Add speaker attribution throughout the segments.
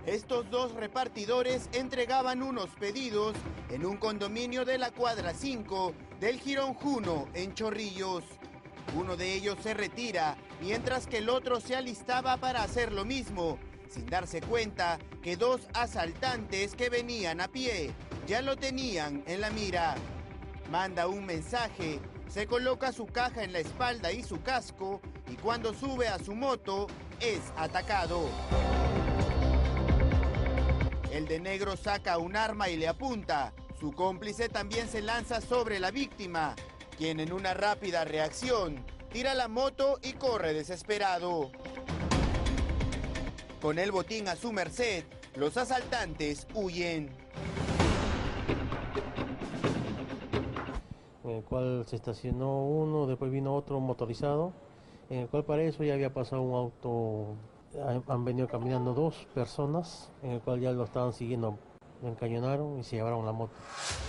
Speaker 1: Estos dos repartidores entregaban unos pedidos en un condominio de la cuadra 5 del Jirón Juno, en Chorrillos. Uno de ellos se retira, mientras que el otro se alistaba para hacer lo mismo, sin darse cuenta que dos asaltantes que venían a pie ya lo tenían en la mira. Manda un mensaje, se coloca su caja en la espalda y su casco, y cuando sube a su moto, es atacado. El de negro saca un arma y le apunta. Su cómplice también se lanza sobre la víctima, quien en una rápida reacción tira la moto y corre desesperado. Con el botín a su merced, los asaltantes huyen.
Speaker 2: En el cual se estacionó uno, después vino otro motorizado, en el cual para eso ya había pasado un auto. Han venido caminando dos personas, en el cual ya lo estaban siguiendo, lo encañonaron y se llevaron la moto.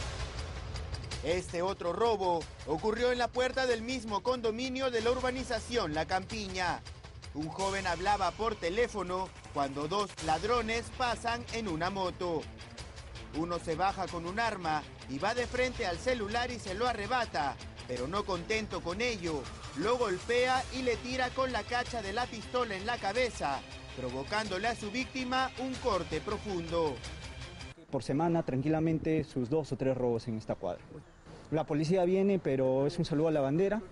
Speaker 1: Este otro robo ocurrió en la puerta del mismo condominio de la urbanización La Campiña. Un joven hablaba por teléfono cuando dos ladrones pasan en una moto. Uno se baja con un arma y va de frente al celular y se lo arrebata, pero no contento con ello, lo golpea y le tira con la cacha de la pistola en la cabeza, provocándole a su víctima un corte profundo.
Speaker 3: Por semana, tranquilamente, sus 2 o 3 robos en esta cuadra. La policía viene, pero es un saludo a la bandera,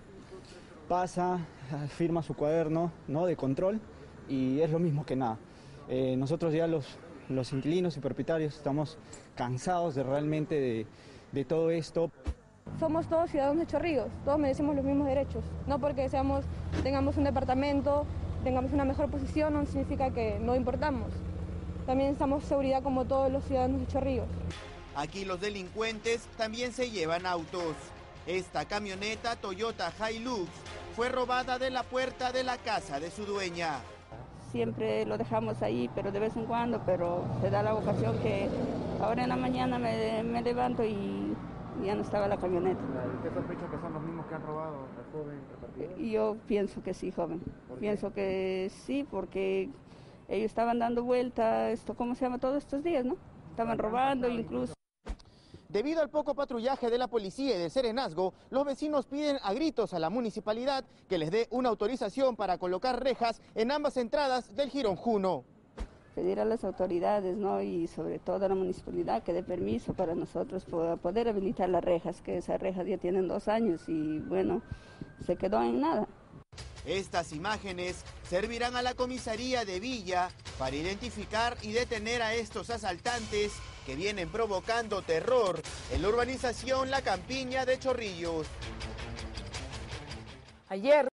Speaker 3: pasa, firma su cuaderno, ¿no?, de control, y es lo mismo que nada. Nosotros ya los inquilinos y propietarios estamos cansados de realmente de todo esto.
Speaker 4: Somos todos ciudadanos de Chorrillos, todos merecemos los mismos derechos. No porque tengamos un departamento, tengamos una mejor posición, no significa que no importamos. También necesitamos seguridad como todos los ciudadanos de Chorrillos.
Speaker 1: Aquí los delincuentes también se llevan autos. Esta camioneta Toyota Hilux fue robada de la puerta de la casa de su dueña.
Speaker 5: Siempre lo dejamos ahí, pero de vez en cuando, pero se da la ocasión que ahora en la mañana me levanto y ya no estaba la camioneta.
Speaker 6: ¿Usted sospecha que son los mismos que han robado al joven repartidor?
Speaker 5: Yo pienso que sí, joven. Pienso que sí, porque ellos estaban dando vuelta, ¿cómo se llama? Todos estos días, ¿no? Estaban robando incluso.
Speaker 1: Debido al poco patrullaje de la policía y del serenazgo, los vecinos piden a gritos a la municipalidad que les dé una autorización para colocar rejas en ambas entradas del Jirón Juno.
Speaker 5: Pedir a las autoridades, ¿no?, y sobre todo a la municipalidad que dé permiso para nosotros poder habilitar las rejas, que esas rejas ya tienen 2 años y bueno, se quedó en nada.
Speaker 1: Estas imágenes servirán a la comisaría de Villa para identificar y detener a estos asaltantes que vienen provocando terror en la urbanización La Campiña de Chorrillos.
Speaker 7: Ayer